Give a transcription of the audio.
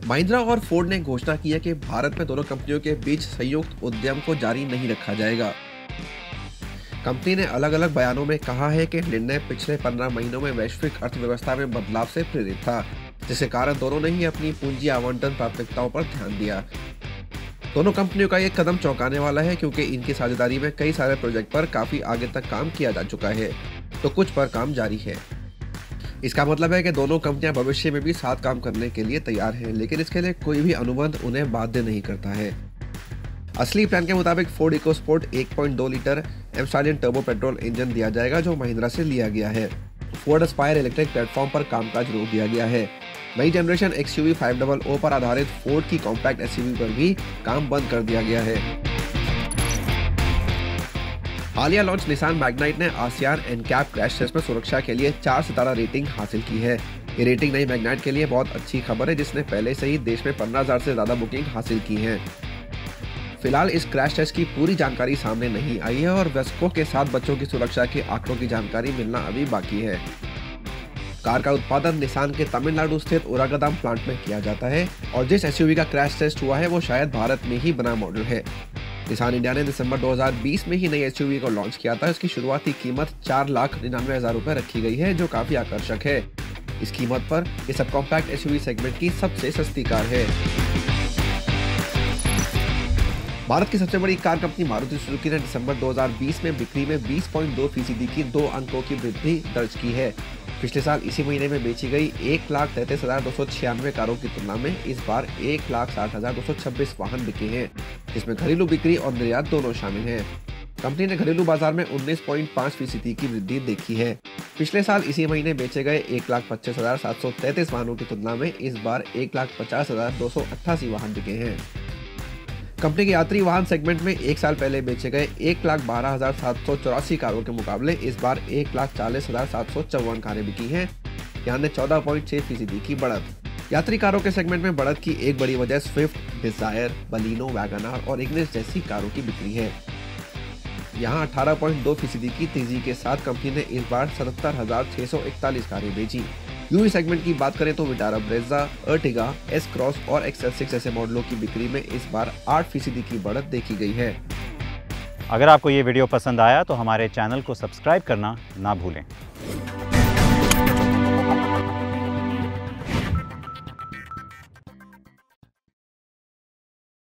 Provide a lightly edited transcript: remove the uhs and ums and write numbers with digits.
महिंद्रा और फोर्ड ने घोषणा की है कि भारत में दोनों कंपनियों के बीच संयुक्त उद्यम को जारी नहीं रखा जाएगा। कंपनी ने अलग अलग बयानों में कहा है कि निर्णय पिछले 15 महीनों में वैश्विक अर्थव्यवस्था में बदलाव से प्रेरित था, जिसके कारण दोनों ने ही अपनी पूंजी आवंटन प्राथमिकताओं पर ध्यान दिया। दोनों कंपनियों का ये कदम चौंकाने वाला है क्योंकि इनकी साझेदारी में कई सारे प्रोजेक्ट पर काफी आगे तक काम किया जा चुका है, तो कुछ पर काम जारी है। इसका मतलब है कि दोनों कंपनियां भविष्य में भी साथ काम करने के लिए तैयार हैं, लेकिन इसके लिए कोई भी अनुबंध उन्हें बाध्य नहीं करता है। असली प्लान के मुताबिक Ford EcoSport 1.2 litre M turbo petrol engine दिया जाएगा, जो महिंद्रा से लिया गया है। फोर्ड एस्पायर इलेक्ट्रिक प्लेटफॉर्म पर कामकाज रोक दिया गया है। नई जनरेशन XUV 500 पर आधारित फोर्ड की कॉम्पैक्ट SUV पर भी काम बंद कर दिया गया है। हालिया लॉन्च निसान मैग्नाइट ने आसियान एनकैप क्रैश टेस्ट में सुरक्षा के लिए 4 सितारा रेटिंग हासिल की है। ये रेटिंग नई मैग्नाइट के लिए बहुत अच्छी खबर है, जिसने पहले से ही देश में 15,000 से ज्यादा बुकिंग हासिल की है। फिलहाल इस क्रैश टेस्ट की पूरी जानकारी सामने नहीं आई है और वयस्कों के साथ बच्चों की सुरक्षा के आंकड़ों की जानकारी मिलना अभी बाकी है। कार का उत्पादन निसान के तमिलनाडु स्थित उरागदाम प्लांट में किया जाता है और जिस SUV का क्रैश टेस्ट हुआ है वो शायद भारत में ही बना मॉडल है। निसान इंडिया ने दिसंबर 2020 में ही नई SUV को लॉन्च किया था। इसकी शुरुआती कीमत 4,99,000 रुपए रखी गई है, जो काफी आकर्षक है। इस कीमत पर ये सब कॉम्पैक्ट SUV सेगमेंट की सबसे सस्ती कार है। भारत की सबसे बड़ी कार कंपनी मारुति सुजुकी ने दिसंबर 2020 में बिक्री में 20.2% की 2 अंकों की वृद्धि दर्ज की है। पिछले साल इसी महीने में बेची गई 1,33,296 कारों की तुलना में इस बार 1,60,226 वाहन बिके हैं, जिसमें घरेलू बिक्री और निर्यात दोनों शामिल हैं। कंपनी ने घरेलू बाजार में 19.5% की वृद्धि देखी है। पिछले साल इसी महीने बेचे गए 1,25,733 वाहनों की तुलना में इस बार 1,50,288 वाहन बिके हैं। कंपनी के यात्री वाहन सेगमेंट में एक साल पहले बेचे गए 1,12,784 कारों के मुकाबले इस बार 1,40,754 कारें बिकी हैं, यानी 14.6% की बढ़त। यात्री कारों के सेगमेंट में बढ़त की एक बड़ी वजह स्विफ्ट, डिजायर, बलिनो, वैगनआर और इग्निस जैसी कारों की बिक्री है। यहाँ 18.2% की तेजी के साथ कंपनी ने इस बार 77,641 कारें बेची। यूवी सेगमेंट की बात करें तो Vitara Brezza, Ertiga, S Cross और XL6 जैसे मॉडलों की बिक्री में इस बार 8% की बढ़त देखी गई है। अगर आपको ये वीडियो पसंद आया तो हमारे चैनल को सब्सक्राइब करना ना भूलें।